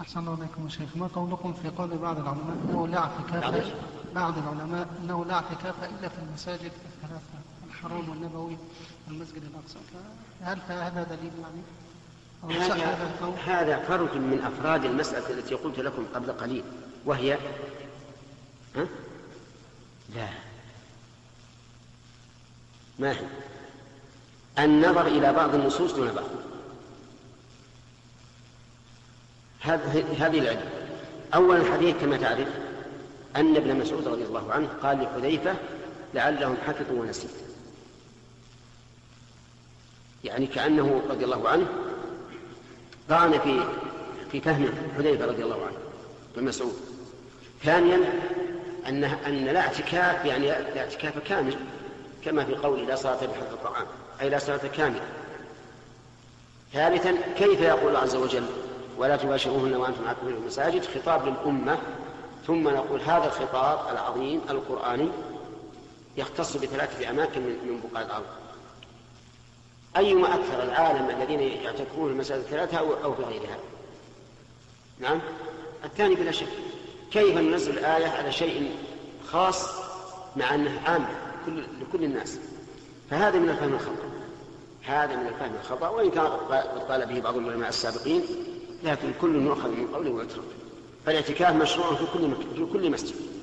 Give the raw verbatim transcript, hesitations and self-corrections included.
أحسن الله عليكم يا شيخ. ما قولكم في قول بعض العلماء أنه لا اعتكاف بعض العلماء أنه لا اعتكاف إلا في المساجد الثلاثة، الحرام والنبوي والمسجد الأقصى، هل هذا دليل يعني؟ هذا, هذا فرد من أفراد المسألة التي قلت لكم قبل قليل، وهي ها؟ لا ما هي النظر إلى بعض النصوص دون بعض. هذه العلة. أولا الحديث كما تعرف أن ابن مسعود رضي الله عنه قال لحذيفة لعلهم حفظوا ونسيت، يعني كأنه رضي الله عنه طعن في في فهم حذيفة رضي الله عنه ابن مسعود. ثانيا أن أن لا اعتكاف يعني لا اعتكاف كامل، كما في قول لا صلاة بحفظ الطعام، أي لا صلاة كاملة. ثالثا كيف يقول الله عز وجل ولا تباشروهن وأنتم عاكفون في المساجد، خطاب للأمة، ثم نقول هذا الخطاب العظيم القرآني يختص بثلاثة أماكن من بقاع الأرض. أيما أكثر العالم الذين يعتكفون في المساجد الثلاثة أو في غيرها؟ نعم الثاني بلا شك. كيف ننزل الآية على شيء خاص مع أنه عام لكل الناس؟ فهذا من الفهم الخطأ، هذا من الفهم الخطأ، وإن كان قد قال به بعض العلماء السابقين، لكن كل يؤخذ من قوله ويترك. فالاعتكاف مشروع في كل مسجد.